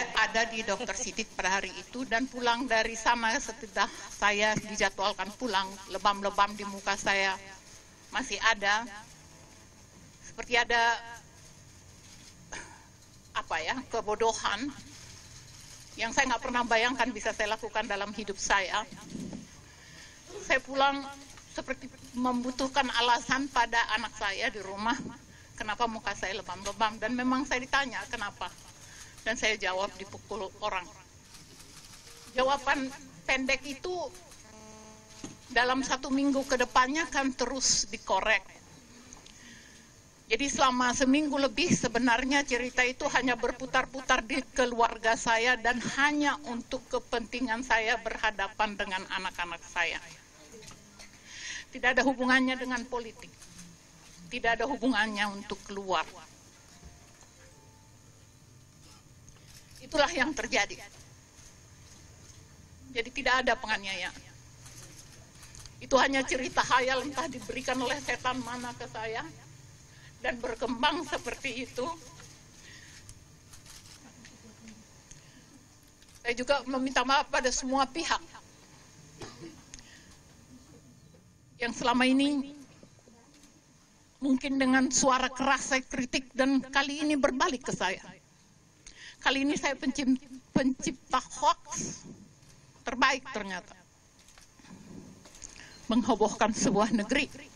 ada di Dr. Siddiq pada hari itu dan pulang dari sana setelah saya dijadwalkan pulang, lebam-lebam di muka saya masih ada, seperti ada kebodohan yang saya nggak pernah bayangkan bisa saya lakukan dalam hidup saya. Saya pulang seperti membutuhkan alasan pada anak saya di rumah, kenapa muka saya lebam-lebam, dan memang saya ditanya kenapa, dan saya jawab dipukul orang. Jawaban pendek itu dalam 1 minggu ke depannya kan terus dikorek. Jadi selama seminggu lebih sebenarnya cerita itu hanya berputar-putar di keluarga saya dan hanya untuk kepentingan saya berhadapan dengan anak-anak saya. Tidak ada hubungannya dengan politik. Tidak ada hubungannya untuk keluar. Itulah yang terjadi. Jadi tidak ada penganiayaan. Itu hanya cerita khayal entah diberikan oleh setan mana ke saya. Dan berkembang seperti itu. Saya juga meminta maaf pada semua pihak yang selama ini mungkin dengan suara keras saya kritik dan kali ini berbalik ke saya. Kali ini saya pencipta hoax terbaik ternyata. Menghebohkan sebuah negeri.